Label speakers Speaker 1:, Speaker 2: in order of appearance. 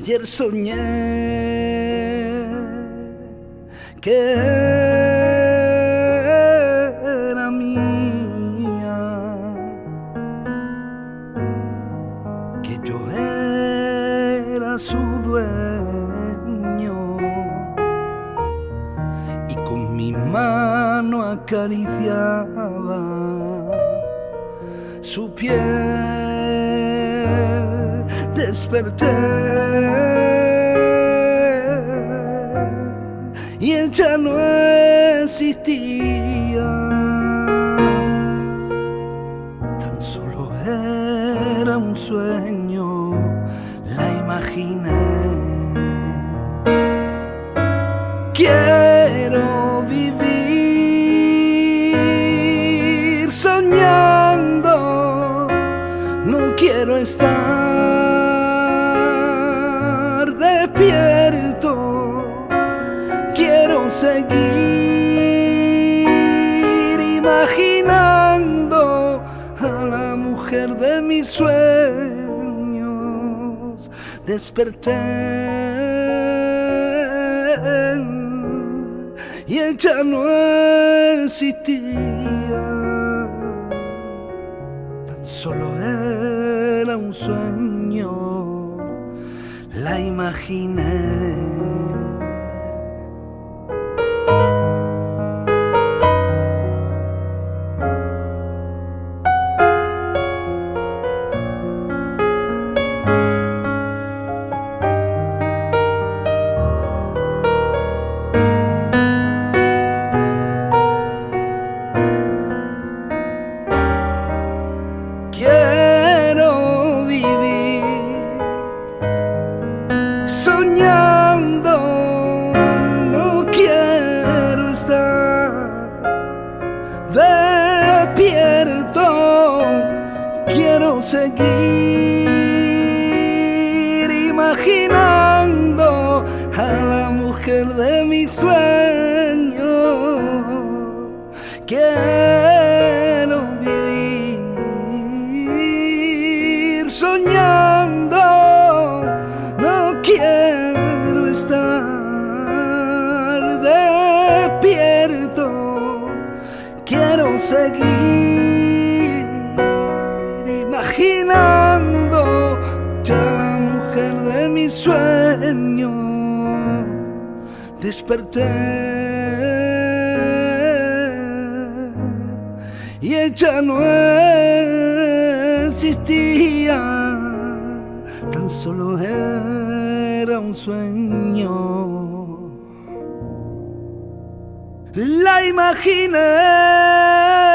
Speaker 1: Ayer soñé que era mía, que yo era su dueño, y con mi mano acariciaba su piel. Desperté y ella no existía, tan solo era un sueño, la imaginé. Quiero vivir soñando, no quiero estar despierto, quiero seguir imaginando a la mujer de mis sueños. Desperté y ella no existía, tan solo era un sueño, la imaginé. Quiero vivir soñando, no quiero estar despierto, quiero seguir imaginando a la mujer de mis sueños. Quiero vivir soñando, no quiero estar despierto, quiero seguir imaginando ya la mujer de mis sueños. Desperté y ella no existía, tan solo era un sueño, la imaginé.